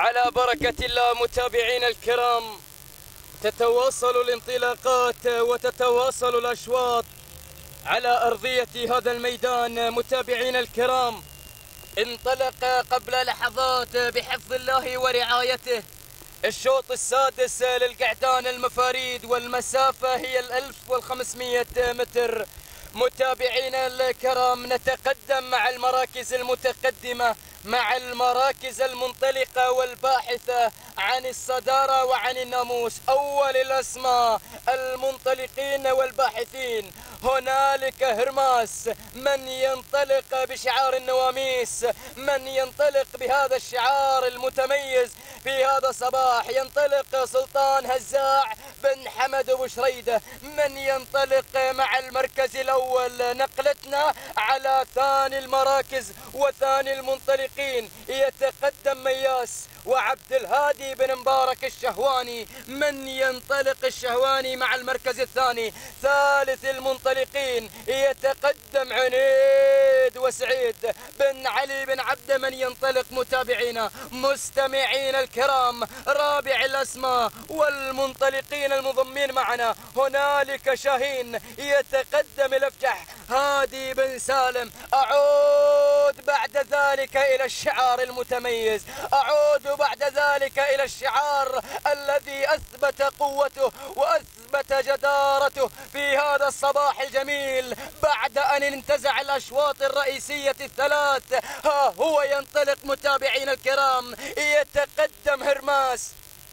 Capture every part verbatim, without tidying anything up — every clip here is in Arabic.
على بركة الله متابعينا الكرام، تتواصل الانطلاقات وتتواصل الأشواط على أرضية هذا الميدان. متابعينا الكرام، انطلق قبل لحظات بحفظ الله ورعايته الشوط السادس للقعدان المفاريد، والمسافة هي الألف والخمسمائة متر. متابعينا الكرام، نتقدم مع المراكز المتقدمة، مع المراكز المنطلقة والباحثة عن الصدارة وعن الناموس. أول الأسماء المنطلقين والباحثين هنالك هرماس، من ينطلق بشعار النواميس، من ينطلق بهذا الشعار المتميز في هذا الصباح. ينطلق سلطان هزاع بن حمد أبو شريدة، من ينطلق مع المركز الأول. نقلتنا على ثاني المراكز وثاني المنطلقين، يتقدم مياس وعبد الهادي بن مبارك الشهواني، من ينطلق الشهواني مع المركز الثاني. ثالث المنطلقين يتقدم عنيد وسعيد بن علي بن عبد، من ينطلق متابعينا مستمعين الكرام. رابع الأسماء والمنطلقين المنضمين معنا هنالك شاهين، يتقدم الأفجح هادي بن سالم. أعود بعد ذلك إلى الشعار المتميز، أعود بعد ذلك إلى الشعار الذي أثبت قوته وأثبت جدارته في هذا الصباح الجميل بعد أن انتزع الأشواط الرئيسية الثلاث. ها هو ينطلق متابعين الكرام، يتقدم هرماس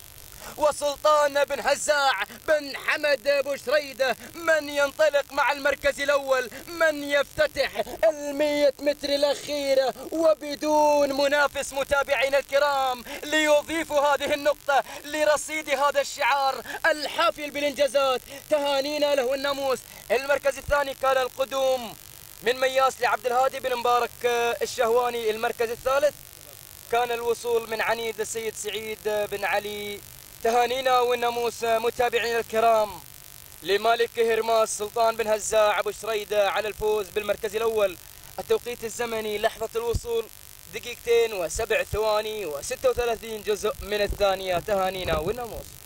وسلطان بن هزاع بن حمد أبو شريدة، من ينطلق مع المركز الأول، من يفتتح المية متر الأخيرة وبدون منافس. متابعين الكرام، ليضيف هذه النقطة لرصيد هذا الشعار الحافل بالإنجازات. تهانينا له الناموس. المركز الثاني كان القدوم من مياس لعبد الهادي بن مبارك الشهواني. المركز الثالث كان الوصول من عنيد السيد سعيد بن علي. تهانينا والناموس متابعين الكرام لمالك هرماس سلطان بن هزاع أبو شريدة على الفوز بالمركز الأول. التوقيت الزمني لحظة الوصول دقيقتين وسبع ثواني وستة وثلاثين جزء من الثانية. تهانينا والناموس.